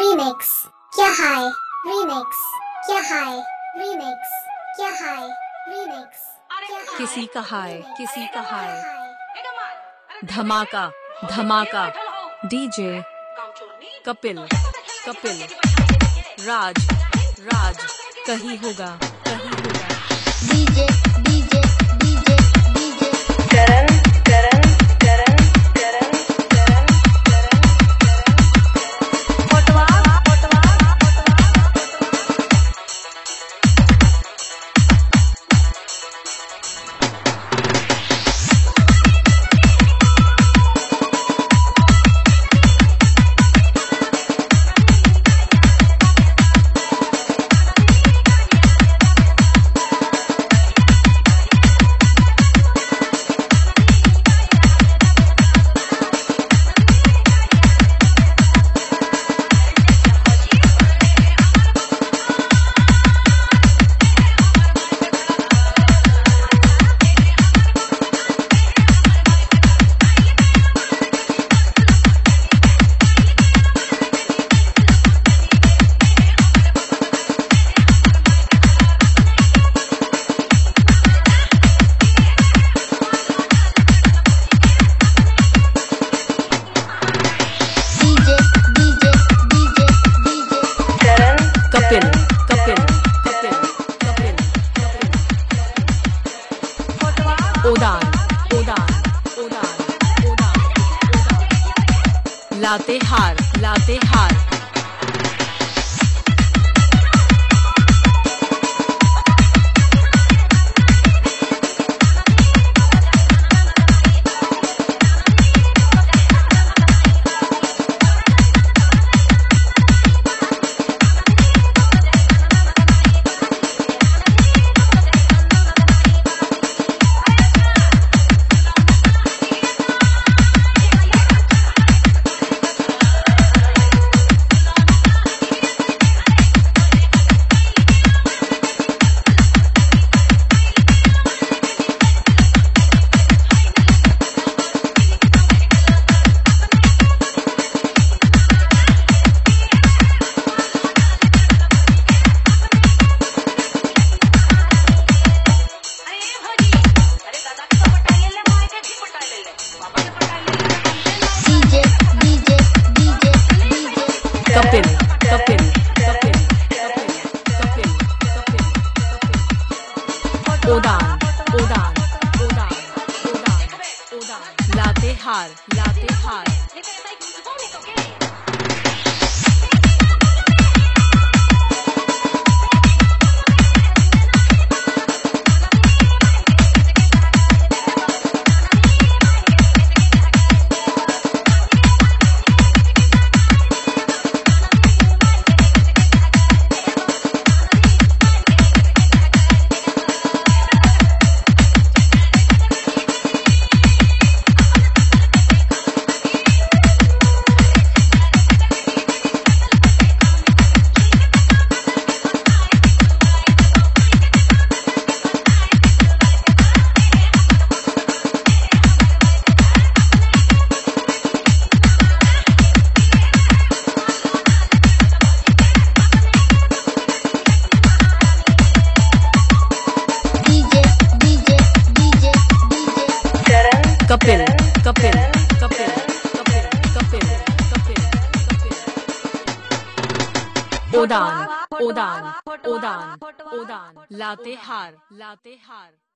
remix, क्या हाय remix, क्या हाय remix, क्या हाय remix, किसी का हाय, किसी का हाय। धमाका धमाका डीजे कपिल कपिल राज राज कहीं होगा कहीं होगा। DJ DJ DJ DJ Karan Karan Karan Karan Karan फोटवा फोटवा कपिल कपिल कपिल कपिल उड़ान उड़ान उड़ान उड़ान लातेहार लातेहार कपिल कपिल कपिल कपिल कपिल कपिल उड़ान उड़ान उड़ान उड़ान उड़ान लातेहार लातेहार कपिल कपिल कपिल कपिल कपिल कपिल कपिल उड़ान उड़ान उड़ान उड़ान लातेहार लातेहार।